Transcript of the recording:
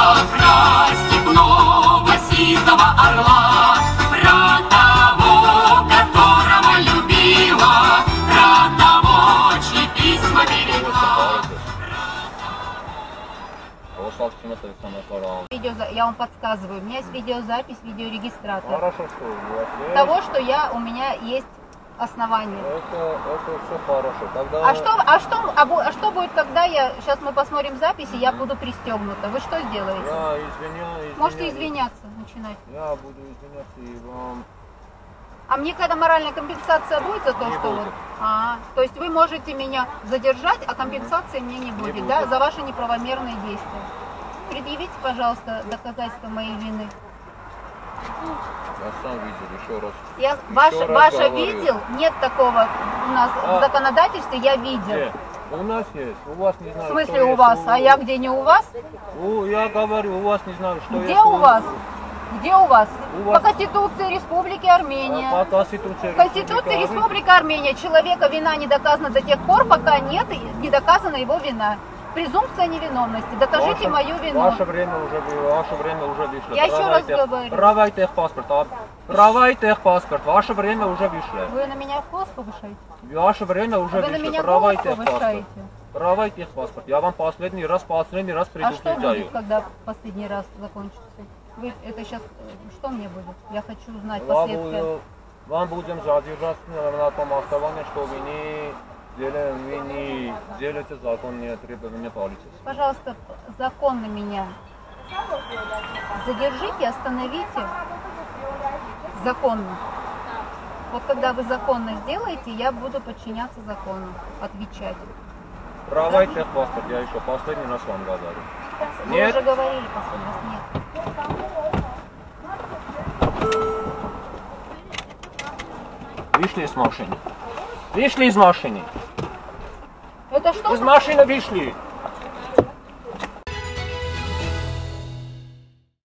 про степного сизого орла, про того, которого любила, про того, чьи письма берегла. Я вам подсказываю, у меня есть видеозапись, видеорегистратор. Хорошо, что у вас есть. Того, что у меня есть основания. Это все хорошо. Тогда... А что будет, когда сейчас мы посмотрим записи, я буду пристегнута? Вы что сделаете? Я извиняюсь. Можете извиняться, начинать. Я буду извиняться и вам... А мне какая-то моральная компенсация будет за то, не что будет. То есть вы можете меня задержать, а компенсации мне не будет, да, за ваши неправомерные действия. Предъявите, пожалуйста, доказательства моей вины. Я сам видел, еще раз. Ваше видел? Нет такого у нас в законодательстве, я видел. Нет, у нас есть, у вас не знаю. В смысле у вас? А я где не у вас? Я говорю, у вас не знаю, что Где есть. у вас? Где у вас? У вас... По Конституции Республики Армения. По Конституции Республики Армения. Человека вина не доказана до тех пор, пока не доказана его вина. Презумпция невиновности. Докажите мою вину. Ваше время уже вышло. Я еще раз говорю. Права и техпаспорт. Ваше время уже вышло. Вы на меня голос повышаете? Ваше время уже вышло. Вы на меня права и голос техпаспорт. повышаете? Права и техпаспорт. Я вам последний раз предупреждаю. А что будет, когда последний раз закончится? Это сейчас, что мне будет? Я хочу узнать последствия. Вам будем задержать на том основании, что вы не делаете законные требования полиции. Пожалуйста, законно меня задержите, остановите. Законно. Вот когда вы законно сделаете, я буду подчиняться закону, отвечать. Права и техпаспорт, я еще последний раз вам говорю. Вы уже говорили последний раз, нет. Вышли из машины. Вышли из машины. Это что? Из машины вышли.